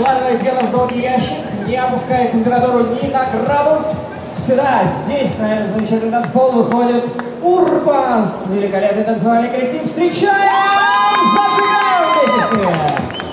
откладывает дело в долгий ящик, не опускает температуру ни на градус. Сюда, здесь, на этот замечательный танцпол выходит Урбанс, великолепный танцевальный коллектив. Встречаем, зажигаем вместе с ними!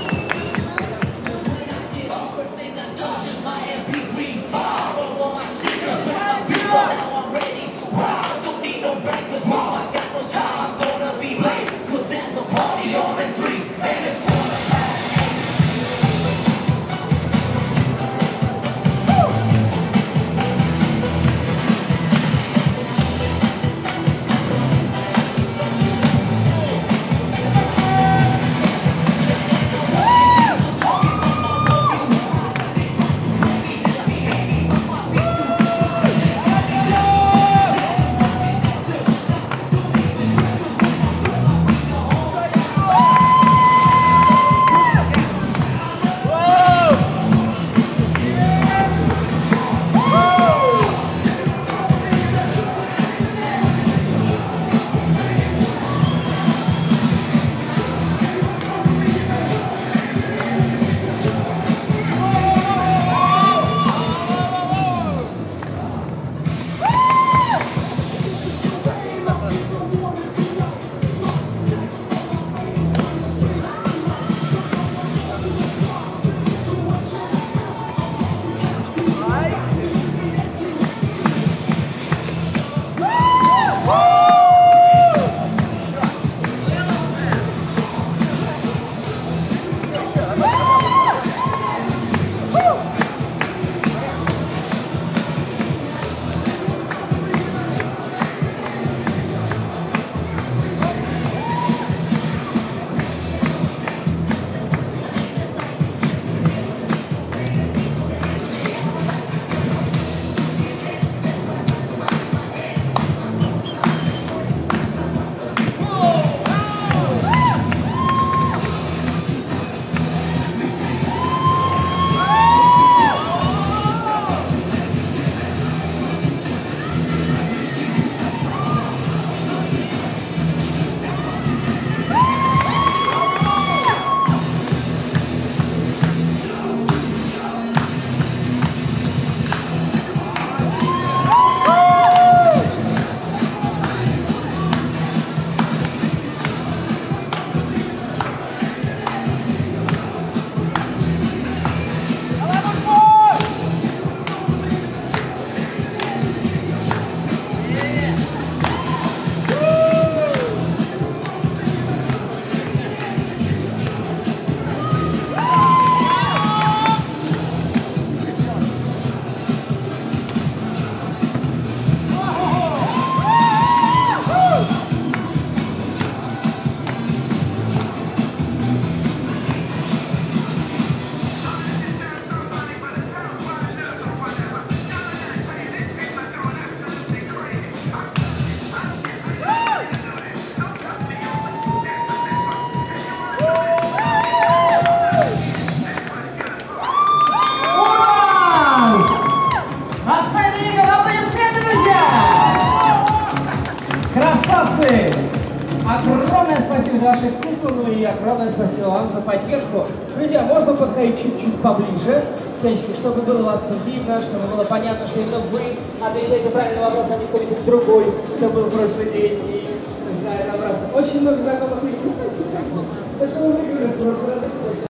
Огромное спасибо за ваше искусство, ну и огромное спасибо вам за поддержку. Друзья, можно подходить чуть-чуть поближе, всячески, чтобы было вас видно, чтобы было понятно, что именно вы отвечаете правильный вопрос, а не кто-нибудь другой, кто был в прошлый день и за это набраться. Очень много знакомых лиц. Так что мы выиграли в прошлый раз.